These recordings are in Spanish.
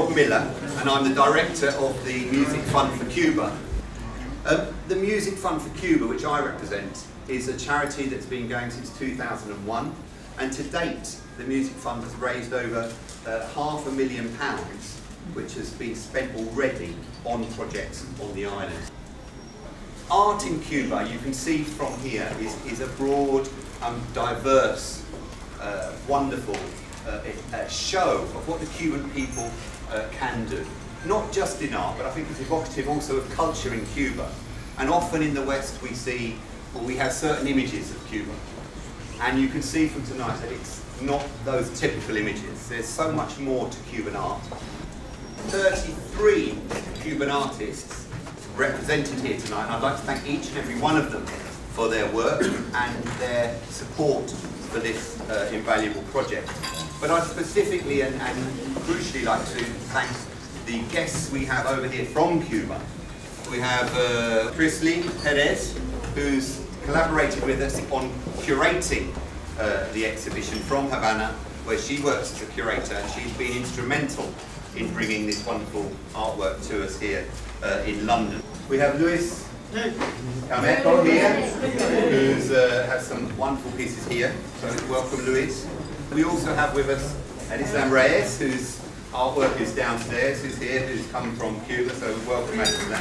Rob Miller, and I'm the director of the Music Fund for Cuba. The Music Fund for Cuba, which I represent, is a charity that's been going since 2001, and to date the Music Fund has raised over £500,000, which has been spent already on projects on the island. Art in Cuba, you can see from here, is a broad, diverse, wonderful show of what the Cuban people can do. Not just in art, but I think it's evocative also of culture in Cuba. And often in the West we have certain images of Cuba. And you can see from tonight that it's not those typical images. There's so much more to Cuban art. 33 Cuban artists represented here tonight, and I'd like to thank each and every one of them for their work and their support for this invaluable project. But I'd specifically and crucially like to thank the guests we have over here from Cuba. We have Chrisley Perez, who's collaborated with us on curating the exhibition from Havana, where she works as a curator, and she's been instrumental in bringing this wonderful artwork to us here in London. We have Luis Cameco here, who has some wonderful pieces here, so welcome Luis. We also have with us Elisam Reyes, whose artwork is downstairs, who's here, who's come from Cuba, so welcome Elisam.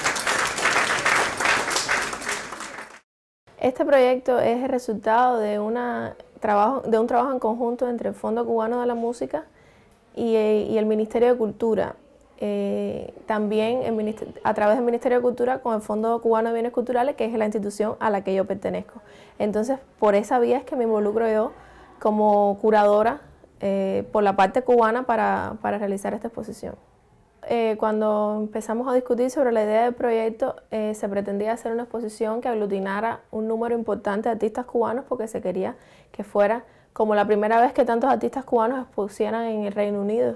Este proyecto es el resultado de un trabajo en conjunto entre el Fondo Cubano de la Música y el Ministerio de Cultura. También a través del Ministerio de Cultura con el Fondo Cubano de Bienes Culturales, que es la institución a la que yo pertenezco. Entonces, por esa vía es que me involucro yo como curadora por la parte cubana para realizar esta exposición. Cuando empezamos a discutir sobre la idea del proyecto, se pretendía hacer una exposición que aglutinara un número importante de artistas cubanos, porque se quería que fuera como la primera vez que tantos artistas cubanos expusieran en el Reino Unido.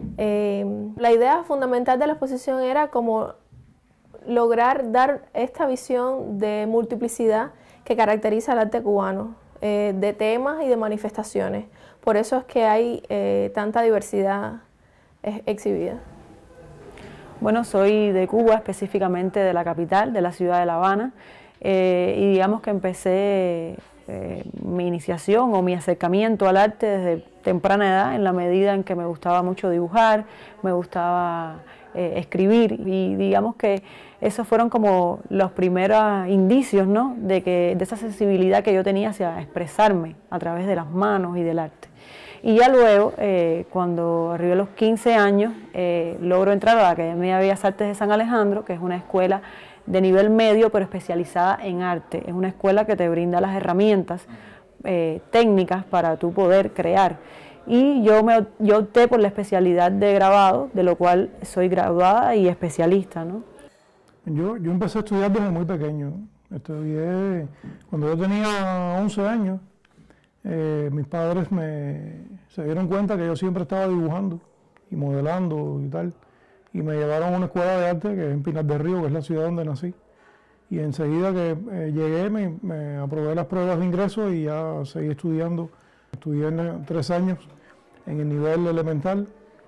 La idea fundamental de la exposición era como lograr dar esta visión de multiplicidad que caracteriza al arte cubano, de temas y de manifestaciones. Por eso es que hay tanta diversidad exhibida. Bueno, soy de Cuba, específicamente de la capital, de la ciudad de La Habana, y digamos que empecé mi iniciación o mi acercamiento al arte desde temprana edad, en la medida en que me gustaba mucho dibujar, me gustaba escribir, y digamos que esos fueron como los primeros indicios, ¿no?, de esa sensibilidad que yo tenía hacia expresarme a través de las manos y del arte. Y ya luego, cuando arribé a los 15 años, logro entrar a la Academia de Bellas Artes de San Alejandro, que es una escuela de nivel medio pero especializada en arte. Es una escuela que te brinda las herramientas técnicas para tú poder crear. Y yo opté por la especialidad de grabado, de lo cual soy graduada y especialista, ¿no? Yo empecé a estudiar desde muy pequeño. Estudié cuando yo tenía 11 años. Mis padres se dieron cuenta que yo siempre estaba dibujando y modelando y tal, y me llevaron a una escuela de arte que es en Pinar del Río, que es la ciudad donde nací, y enseguida que llegué me aprobé las pruebas de ingreso y ya seguí estudiando. Estudié 3 años en el nivel elemental,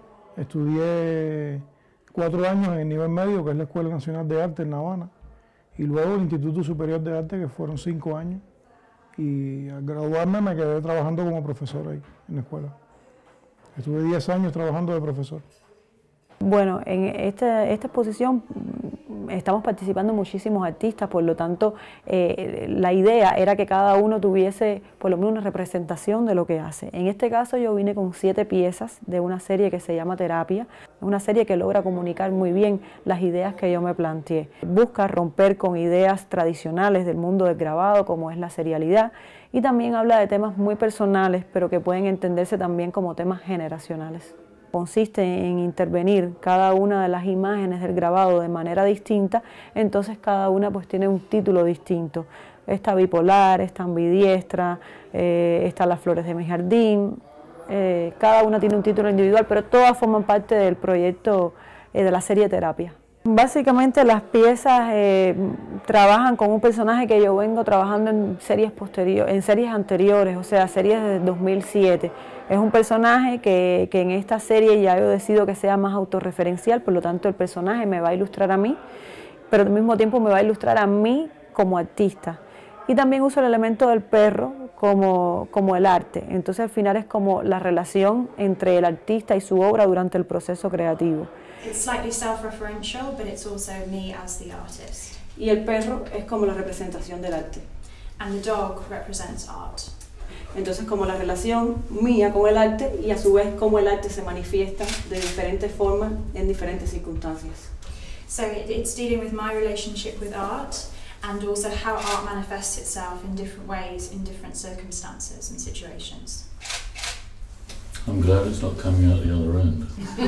estudié 4 años en el nivel medio, que es la Escuela Nacional de Arte en La Habana, y luego el Instituto Superior de Arte, que fueron 5 años. Y al graduarme me quedé trabajando como profesor ahí, en la escuela. Estuve 10 años trabajando de profesor. Bueno, en esta exposición estamos participando muchísimos artistas, por lo tanto la idea era que cada uno tuviese por lo menos una representación de lo que hace. En este caso yo vine con 7 piezas de una serie que se llama Terapia, una serie que logra comunicar muy bien las ideas que yo me planteé. Busca romper con ideas tradicionales del mundo del grabado, como es la serialidad, y también habla de temas muy personales, pero que pueden entenderse también como temas generacionales. Consiste en intervenir cada una de las imágenes del grabado de manera distinta, entonces cada una pues tiene un título distinto. Está bipolar, está ambidiestra, está las flores de mi jardín, cada una tiene un título individual, pero todas forman parte del proyecto de la serie Terapia. Básicamente las piezas trabajan con un personaje que yo vengo trabajando en series anteriores, o sea, series de 2007. Es un personaje que en esta serie ya yo decido que sea más autorreferencial, por lo tanto el personaje me va a ilustrar a mí, pero al mismo tiempo me va a ilustrar a mí como artista. Y también uso el elemento del perro como el arte. Entonces al final es como la relación entre el artista y su obra durante el proceso creativo. It's slightly self-referential, but it's also me as the artist. Y el perro es como la representación del arte. And the dog represents art. Entonces como la relación mía con el arte y a su vez como el arte se manifiesta de diferentes formas en diferentes circunstancias. So it's dealing with my relationship with art and also how art manifests itself in different ways in different circumstances and situations. I'm glad it's not coming out the other end.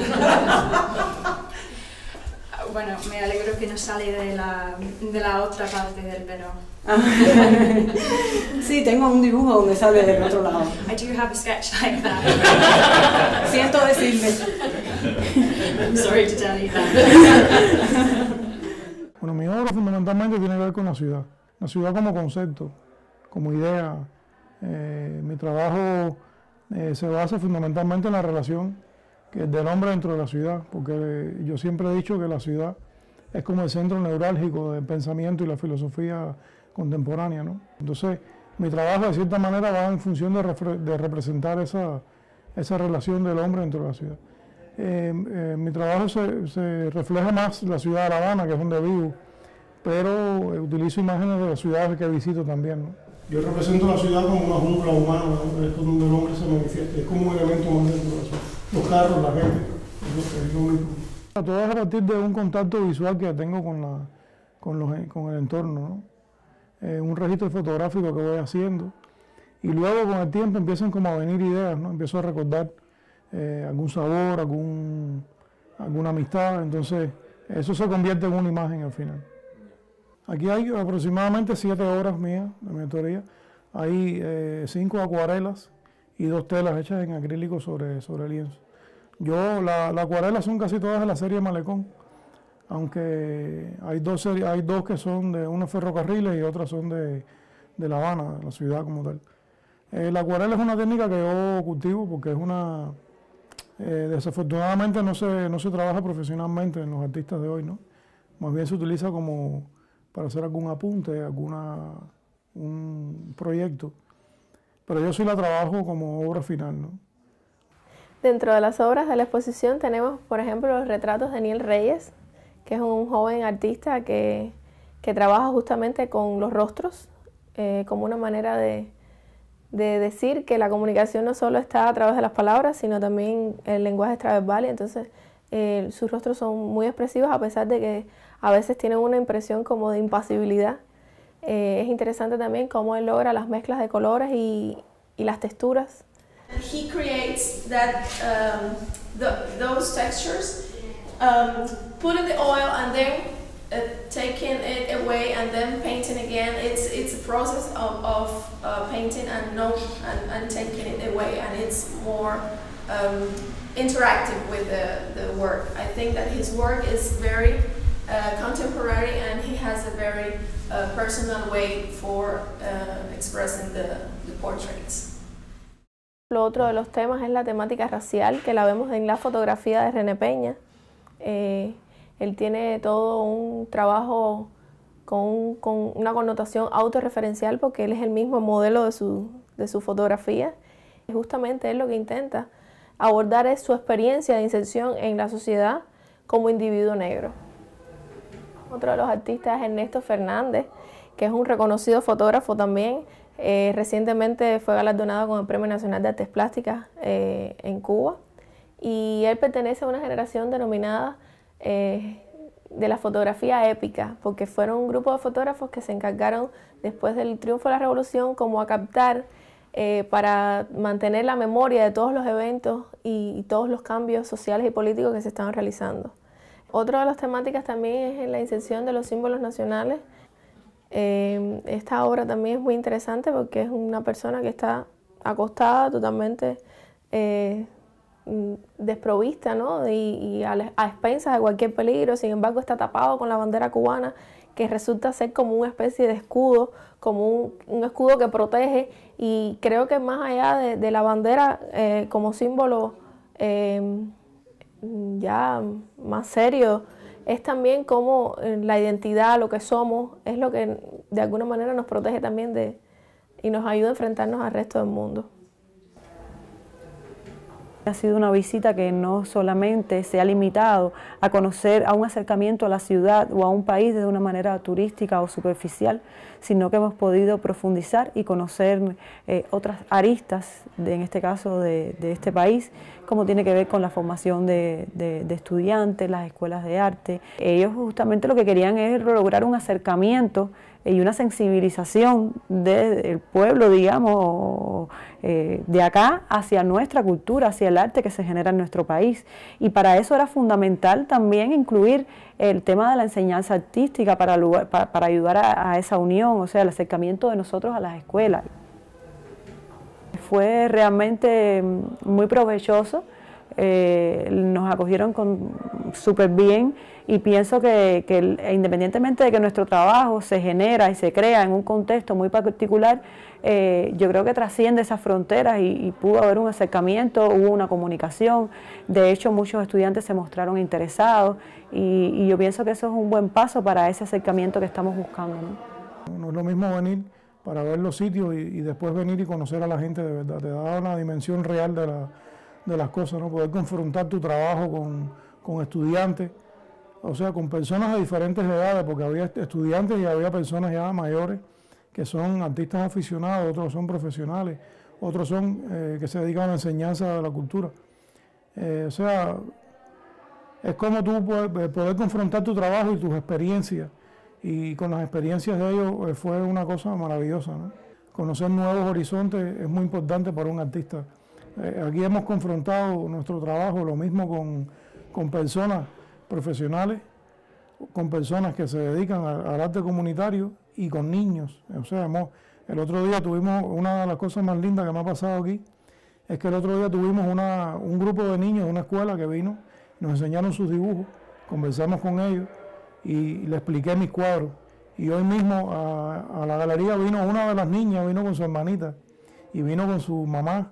Bueno, me alegro que no sale de la otra parte del pelo. Sí, tengo un dibujo donde sale del otro lado. I do have a sketch like that. Siento decirle. I'm sorry to tell you that. Bueno, mi obra fundamentalmente tiene que ver con la ciudad como concepto, como idea. Mi trabajo se basa fundamentalmente en la relación del hombre dentro de la ciudad, porque yo siempre he dicho que la ciudad es como el centro neurálgico del pensamiento y la filosofía contemporánea, ¿no? Entonces, mi trabajo de cierta manera va en función de representar esa relación del hombre dentro de la ciudad. Mi trabajo se refleja más la ciudad de La Habana, que es donde vivo, pero utilizo imágenes de las ciudades que visito también, ¿no? Yo represento la ciudad como una jungla humana, ¿no? Es donde el hombre se manifiesta, es como un elemento más dentro de la ciudad. Los carros, la gente, es lo único. Todo es a partir de un contacto visual que tengo con el entorno, ¿no? Un registro fotográfico que voy haciendo, y luego con el tiempo empiezan como a venir ideas, ¿no? Empiezo a recordar algún sabor, alguna amistad, entonces eso se convierte en una imagen al final. Aquí hay aproximadamente 7 obras mías de mi autoría. Hay 5 acuarelas y 2 telas hechas en acrílico sobre lienzo. La acuarela son casi todas de la serie Malecón, aunque hay dos que son de unos ferrocarriles y otras son de La Habana, la ciudad como tal. La acuarela es una técnica que yo cultivo porque es desafortunadamente no se trabaja profesionalmente en los artistas de hoy, ¿no? Más bien se utiliza como para hacer algún apunte, un proyecto. Pero yo sí la trabajo como obra final, ¿no? Dentro de las obras de la exposición tenemos, por ejemplo, los retratos de Niel Reyes, que es un joven artista que trabaja justamente con los rostros, como una manera de decir que la comunicación no solo está a través de las palabras, sino también el lenguaje extraverbal, y entonces sus rostros son muy expresivos a pesar de que a veces tienen una impresión como de impasibilidad. Es interesante también cómo él logra las mezclas de colores y las texturas. He creates those textures, putting the oil and then taking it away and then painting again. It's a process of painting and taking it away, and it's more interactive with the work. I think that his work is very contemporary, and he has a very personal way for expressing the portraits. Lo otro de los temas es la temática racial, que la vemos en la fotografía de René Peña. Él tiene todo un trabajo con una connotación autorreferencial porque él es el mismo modelo de su fotografía. Y justamente él lo que intenta abordar es su experiencia de inserción en la sociedad como individuo negro. Otro de los artistas es Ernesto Fernández, que es un reconocido fotógrafo también. Recientemente fue galardonado con el Premio Nacional de Artes Plásticas en Cuba, y él pertenece a una generación denominada de la fotografía épica, porque fueron un grupo de fotógrafos que se encargaron después del triunfo de la Revolución como a captar para mantener la memoria de todos los eventos y todos los cambios sociales y políticos que se estaban realizando. Otra de las temáticas también es la inserción de los símbolos nacionales. Esta obra también es muy interesante porque es una persona que está acostada totalmente desprovista, ¿no? Y a expensas de cualquier peligro. Sin embargo, está tapado con la bandera cubana, que resulta ser como una especie de escudo, como un escudo que protege. Y creo que más allá de la bandera como símbolo ya más serio, es también como la identidad, lo que somos, es lo que de alguna manera nos protege también y nos ayuda a enfrentarnos al resto del mundo. Ha sido una visita que no solamente se ha limitado a conocer, a un acercamiento a la ciudad o a un país de una manera turística o superficial, sino que hemos podido profundizar y conocer otras aristas, en este caso de este país, como tiene que ver con la formación de estudiantes, las escuelas de arte. Ellos justamente lo que querían es lograr un acercamiento y una sensibilización del pueblo, digamos, de acá hacia nuestra cultura, hacia el arte que se genera en nuestro país. Y para eso era fundamental también incluir el tema de la enseñanza artística para ayudar a esa unión, o sea, el acercamiento de nosotros a las escuelas. Fue realmente muy provechoso, nos acogieron súper bien y pienso que independientemente de que nuestro trabajo se genera y se crea en un contexto muy particular, yo creo que trasciende esas fronteras y pudo haber un acercamiento, hubo una comunicación. De hecho, muchos estudiantes se mostraron interesados y yo pienso que eso es un buen paso para ese acercamiento que estamos buscando, ¿no? No es lo mismo venir para ver los sitios y después venir y conocer a la gente de verdad. Te da una dimensión real de las cosas, ¿no? Poder confrontar tu trabajo con estudiantes, o sea, con personas de diferentes edades, porque había estudiantes y había personas ya mayores que son artistas aficionados, otros son profesionales, otros son que se dedican a la enseñanza de la cultura. O sea, es como tú poder confrontar tu trabajo y tus experiencias, y con las experiencias de ellos fue una cosa maravillosa, ¿no? Conocer nuevos horizontes es muy importante para un artista. Aquí hemos confrontado nuestro trabajo, lo mismo con personas profesionales, con personas que se dedican al arte comunitario y con niños. O sea, el otro día tuvimos, una de las cosas más lindas que me ha pasado aquí, es que el otro día tuvimos un grupo de niños de una escuela que vino, nos enseñaron sus dibujos, conversamos con ellos y les expliqué mis cuadros. Y hoy mismo a la galería vino una de las niñas, vino con su hermanita y vino con su mamá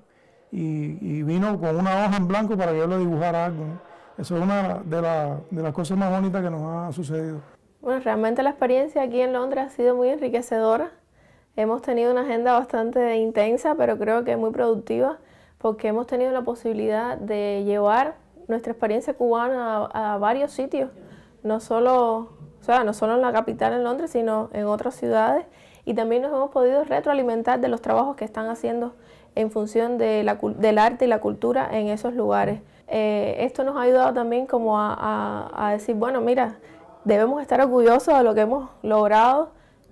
y vino con una hoja en blanco para que yo le dibujara algo, ¿no? Eso es una de las cosas más bonitas que nos ha sucedido. Bueno, realmente la experiencia aquí en Londres ha sido muy enriquecedora. Hemos tenido una agenda bastante intensa, pero creo que muy productiva, porque hemos tenido la posibilidad de llevar nuestra experiencia cubana a varios sitios, no solo en la capital, en Londres, sino en otras ciudades, y también nos hemos podido retroalimentar de los trabajos que están haciendo en función del arte y la cultura en esos lugares. Esto nos ha ayudado también como a decir, bueno, mira, debemos estar orgullosos de lo que hemos logrado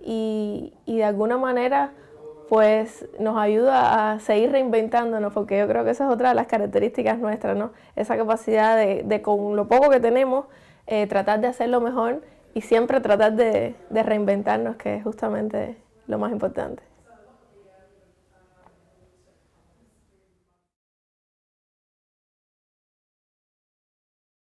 y de alguna manera pues nos ayuda a seguir reinventándonos, porque yo creo que esa es otra de las características nuestras, ¿no? Esa capacidad de con lo poco que tenemos, tratar de hacerlo mejor y siempre tratar de reinventarnos, que es justamente lo más importante.